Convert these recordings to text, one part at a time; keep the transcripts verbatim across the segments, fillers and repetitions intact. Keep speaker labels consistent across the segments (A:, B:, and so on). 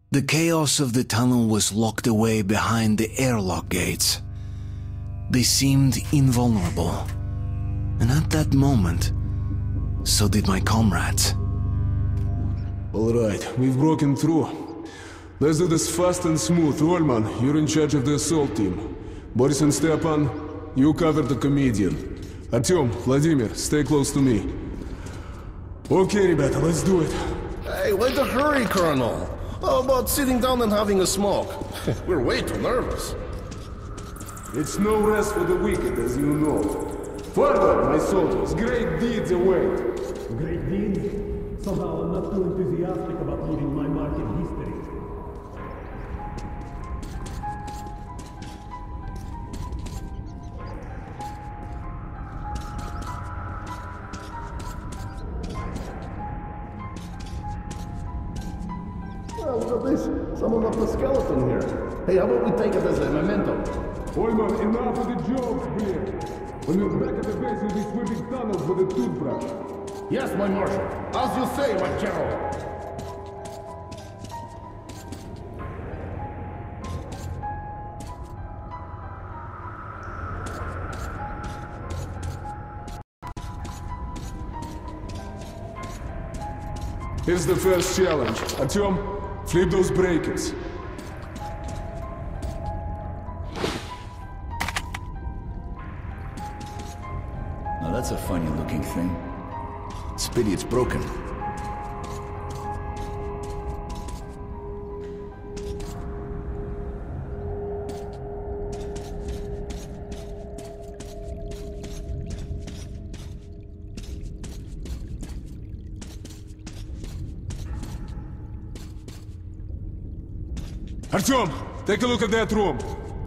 A: The chaos of the tunnel was locked away behind the airlock gates. They seemed invulnerable. And at that moment, so did my comrades.
B: Alright, we've broken through. Let's do this fast and smooth. Rollman, you're in charge of the assault team. Boris and Stepan, you cover the comedian. Artyom, Vladimir, stay close to me. Okay, ребята, let's do it.
C: Hey, why the hurry, Colonel? How about sitting down and having a smoke? We're way too nervous.
B: It's no rest for the wicked, as you know. Forward, my soldiers, great deeds await.
D: Great deeds? Somehow I'm not too enthusiastic about leaving my mark in history.
C: Oh, look at this. Someone left a skeleton here. Hey, how about we take it as a memento?
B: Oyman, enough of the jokes here. When you're back at the base, you'll be sweeping tunnels with a toothbrush.
C: Yes, my marshal. As you say, my general.
B: Here's the first challenge. Artyom, flip those breakers.
E: Now that's a funny looking thing. It's a pity it's broken.
B: Artyom, take a look at that room.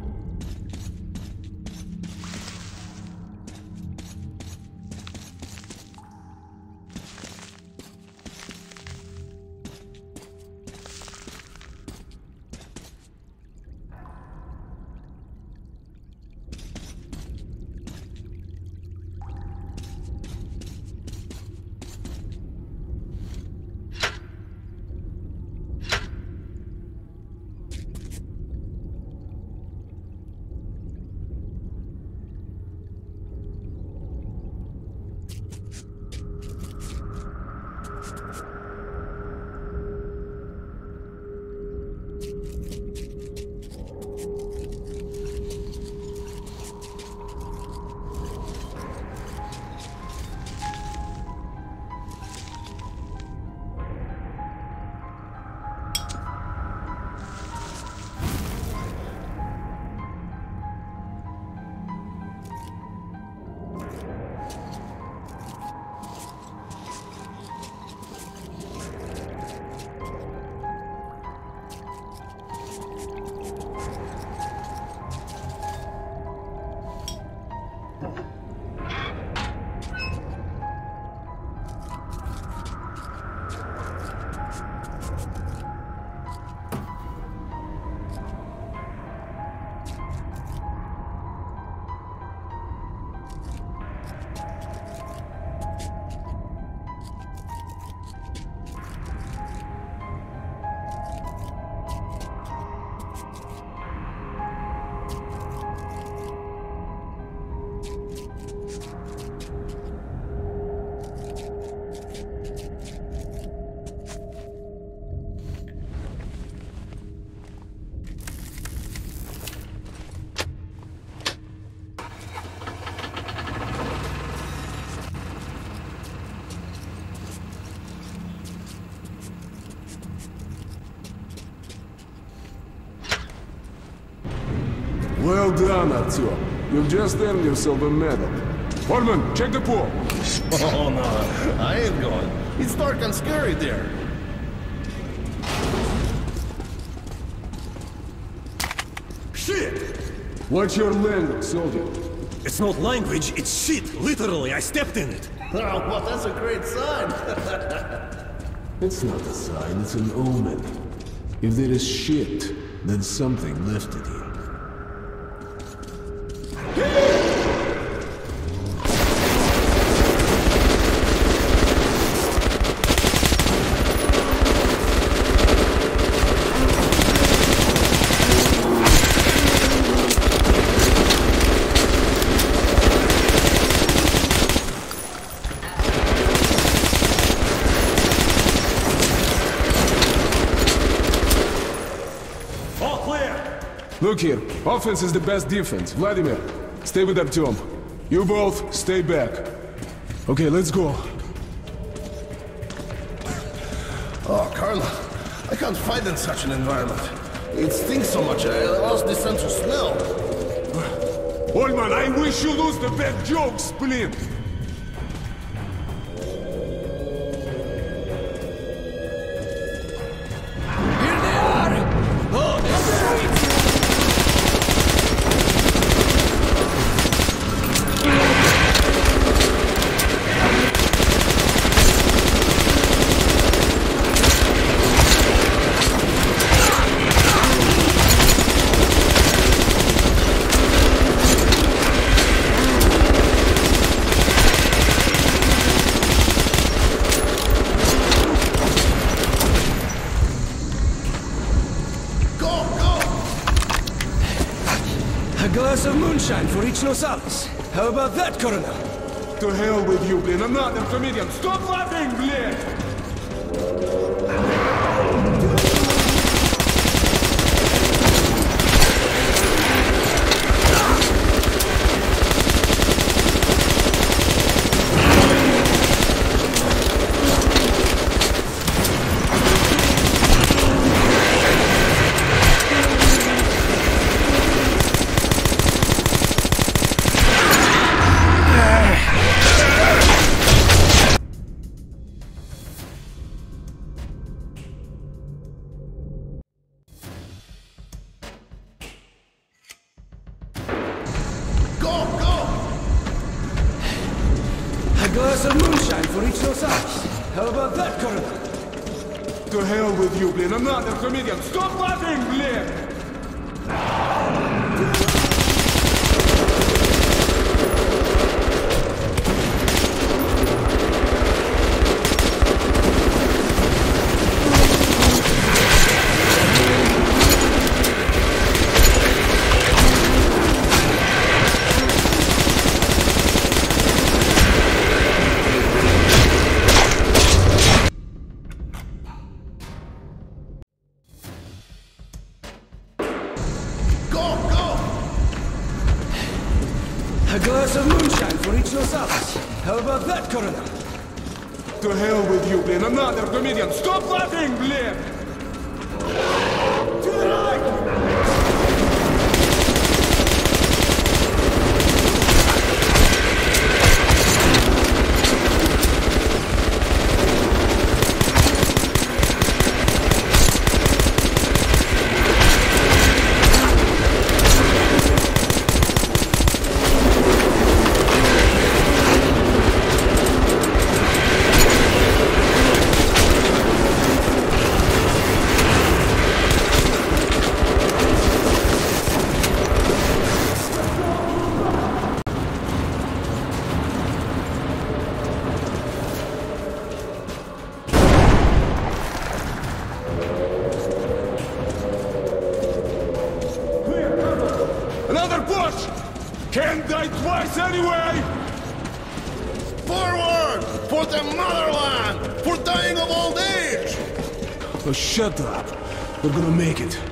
B: Well done, Artyom. You've just earned yourself a medal. Orman, check the pool.
C: Oh, no. I ain't going. It's dark and scary there.
D: Shit!
B: What's your language, soldier?
D: It's not language, it's shit. Literally, I stepped in it.
C: Oh, well, that's a great sign.
B: It's not a sign, it's an omen. If there is shit, then something left it here. Look here, offense is the best defense. Vladimir, stay with Artyom. You both, stay back. Okay, let's go.
C: Oh, Colonel, I can't fight in such an environment. It stinks so much, I lost the sense of smell.
B: Oldman, I wish you lose the bad jokes, please.
F: Of moonshine for each Nosalis. How about that, Colonel?
B: To hell with you, blin. Another comedian. Stop laughing, blin! Another comedian! Stop laughing, blin! To hell with you, blin! Another comedian! Stop laughing, blin! To the right! Can't die twice anyway!
C: Forward! For the motherland! For dying of old age!
B: Oh, shut up. We're gonna make it.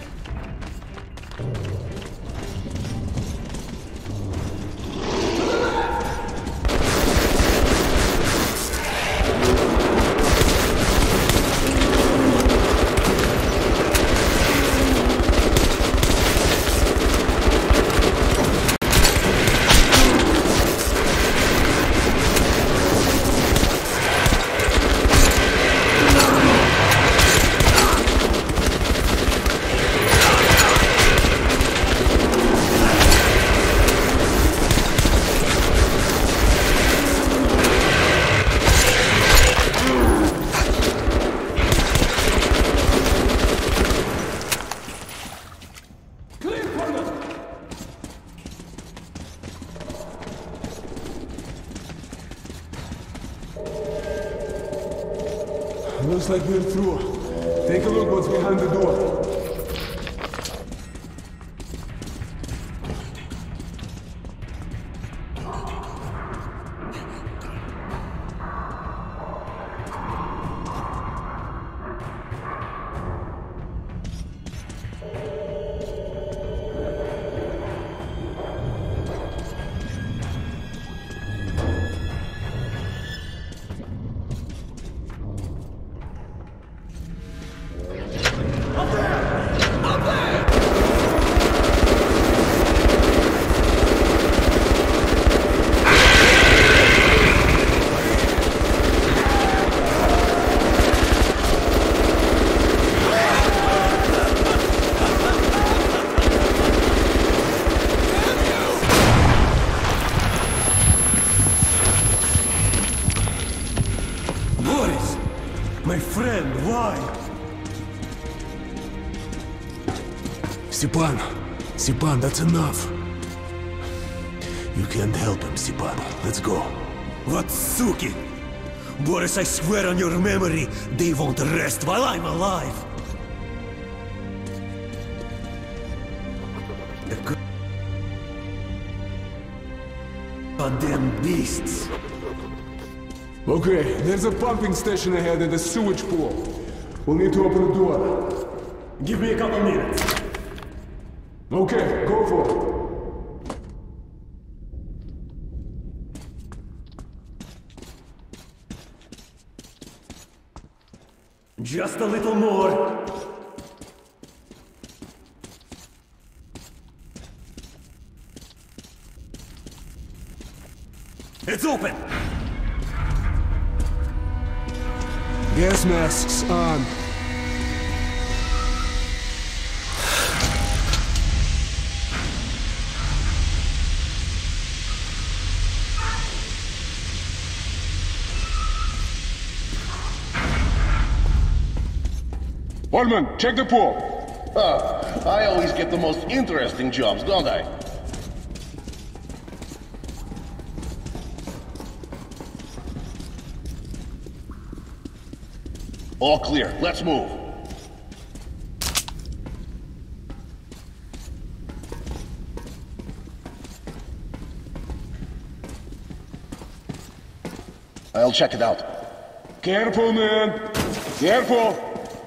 B: Looks like we're through. Take a look what's behind the door.
F: friend, why?
B: Stepan, Stepan, that's enough. You can't help him, Stepan. Let's go.
F: What suki? Boris, I swear on your memory, they won't rest while I'm alive. The goddamn beasts.
B: Okay, there's a pumping station ahead and a sewage pool. We'll need to open the door.
D: Give me a couple minutes.
B: Okay, go for it.
D: Just a little more.
F: It's open!
B: Gas masks on.
C: Orman, check the pool. Ah, I always get the most interesting jobs, don't I? All clear. Let's move. I'll check it out.
B: Careful, man. Careful.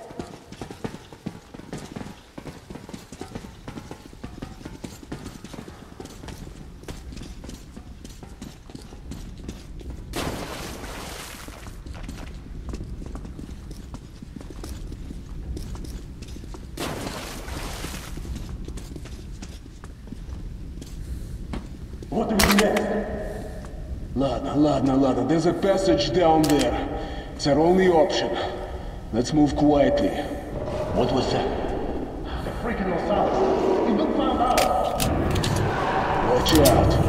D: What do we do next?
B: Ladna, ladna, ladna. There's a passage down there. It's our only option. Let's move quietly.
C: What was that?
D: The freaking Osama. We've been found out.
B: Watch out.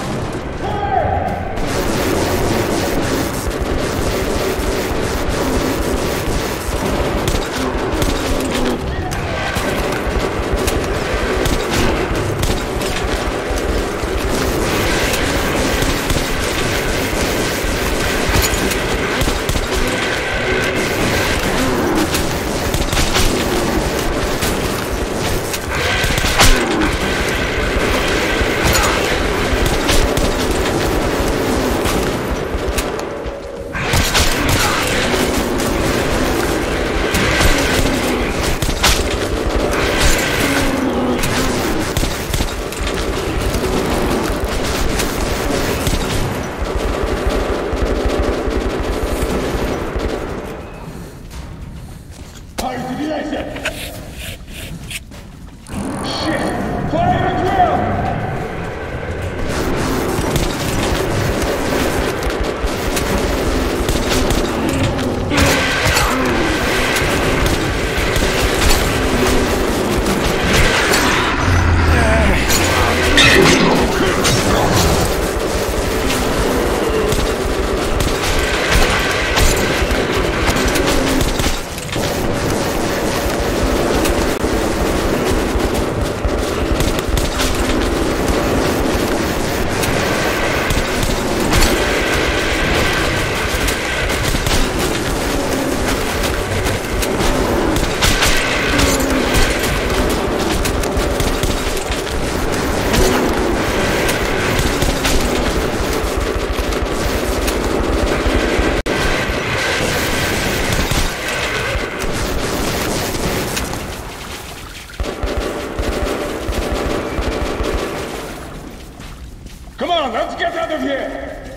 C: Let's get out of here!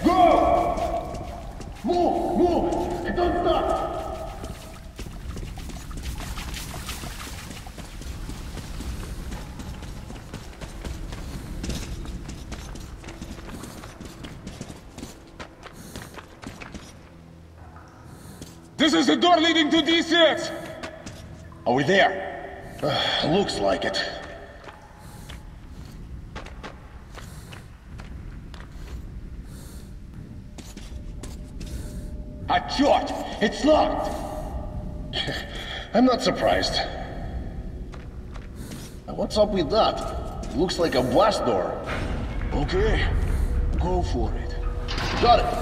C: Go! Move! Move! Don't stop!
B: This is the door leading to D six!
C: Are we there? Uh, looks like it. Ah, черт! It's locked! I'm not surprised. What's up with that? Looks like a blast door. Okay, go for it. Got it.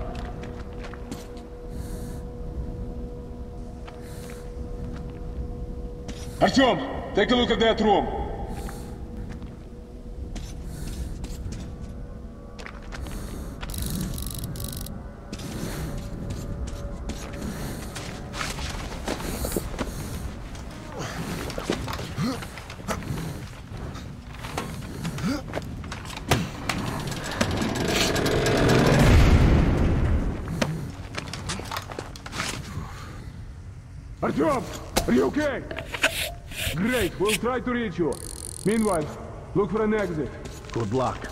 B: Artyom, take a look at that room. Artyom, are you okay? Great, we'll try to reach you. Meanwhile, look for an exit.
C: Good luck.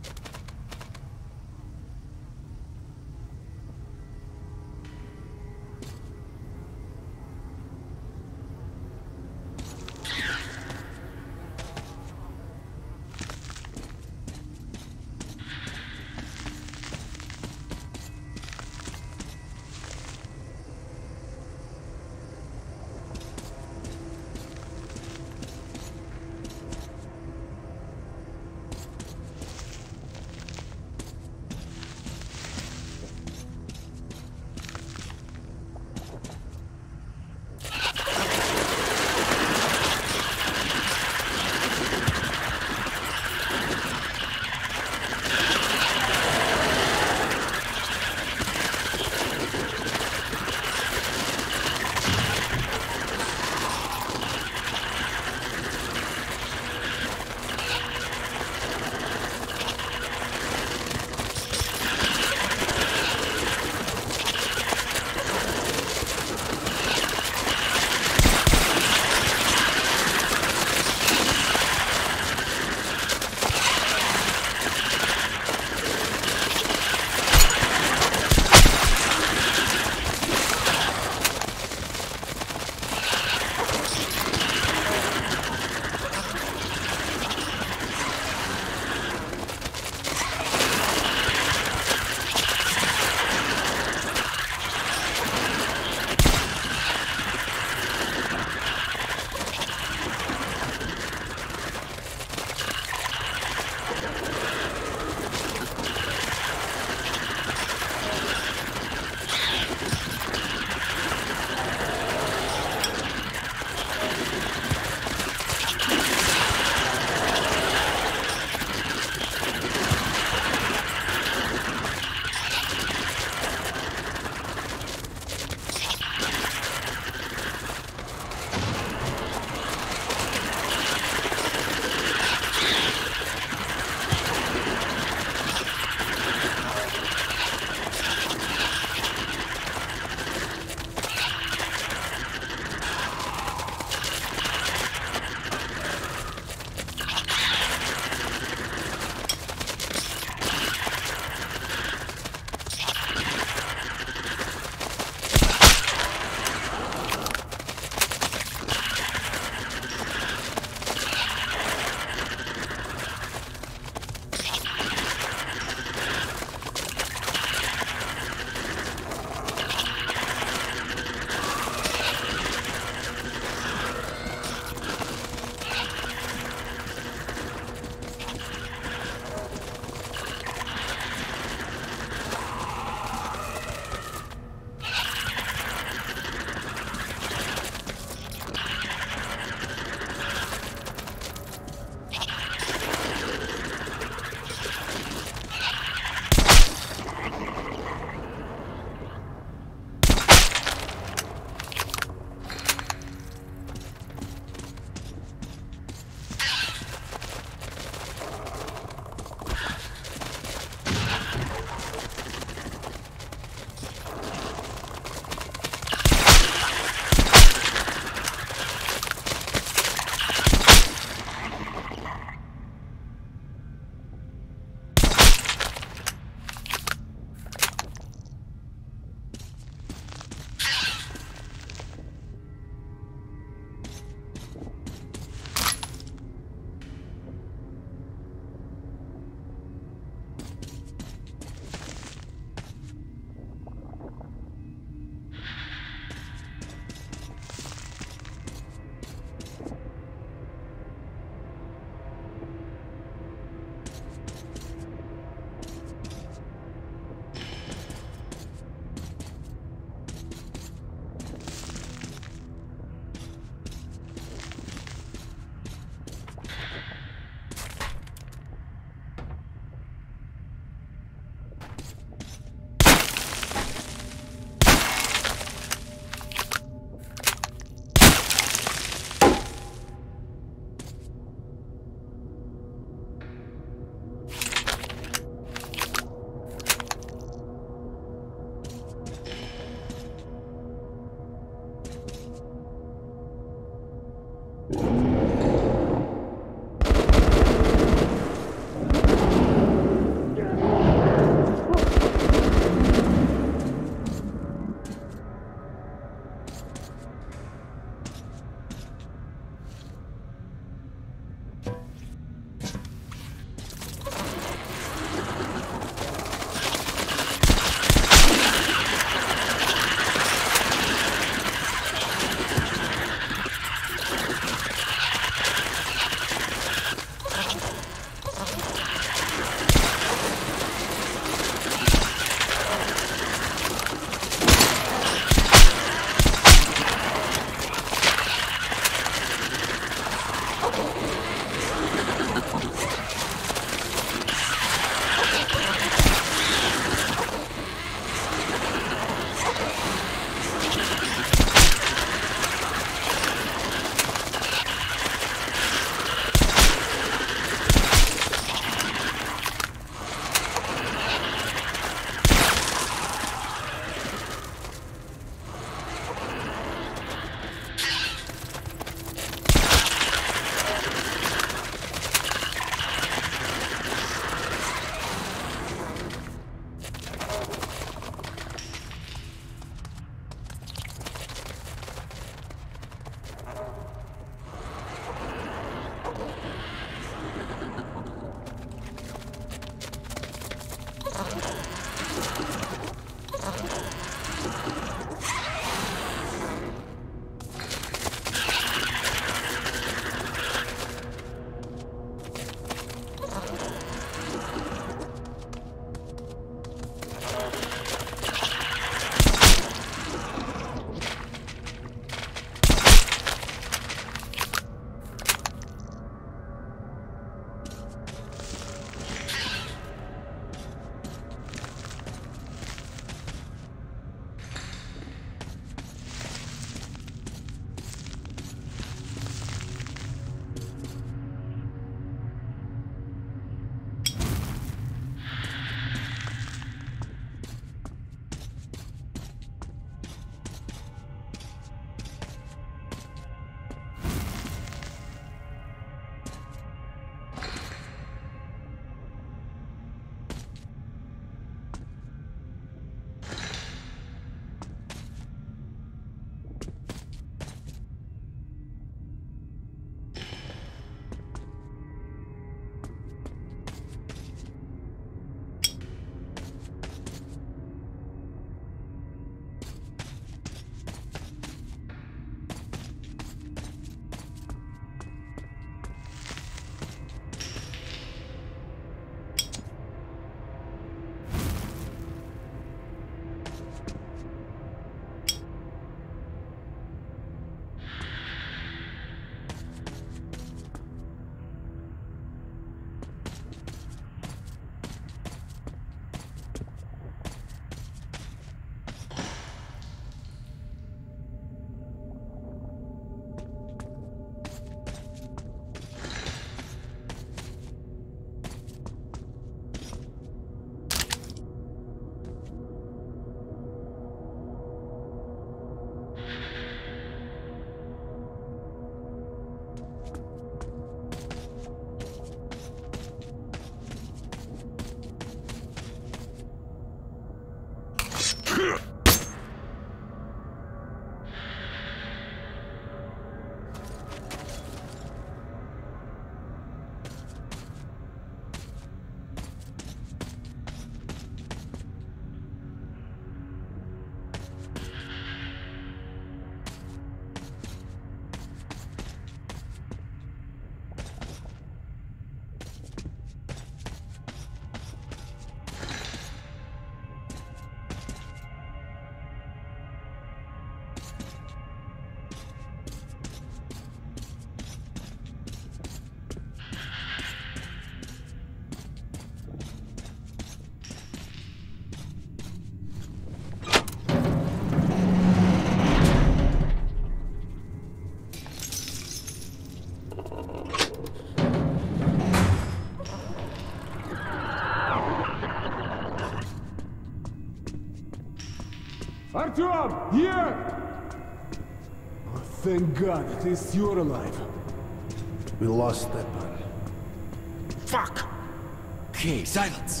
B: Artyom! Here! Oh, thank God, at least you're alive.
C: We lost Stepan.
E: Fuck! Okay, silence.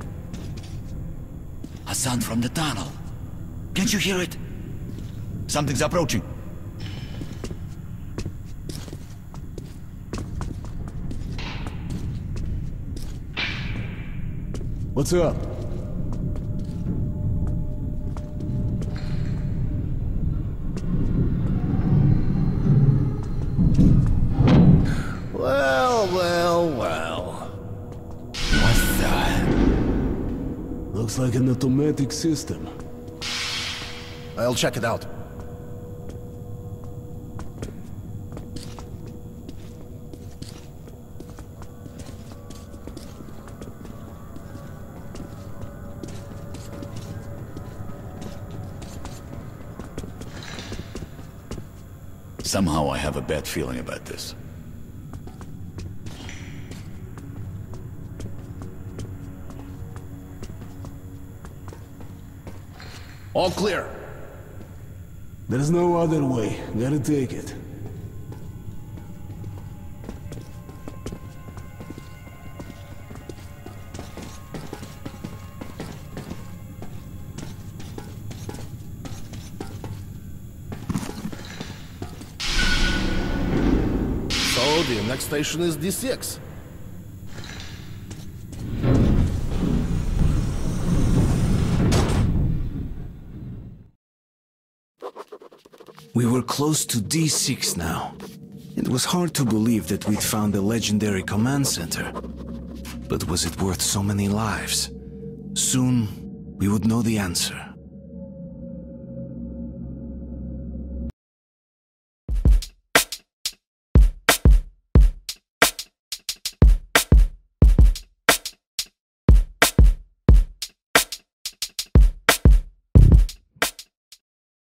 E: A sound from the tunnel. Can't you hear it? Something's approaching.
B: What's up?
C: Well, well, well.
E: What the?
B: Looks like an automatic system.
C: I'll check it out.
E: Somehow I have a bad feeling about this.
C: All clear.
B: There's no other way. Gotta take it.
C: So, the next station is D six.
A: We were close to D six now. It was hard to believe that we'd found the legendary command center. But was it worth so many lives? Soon, we would know the answer.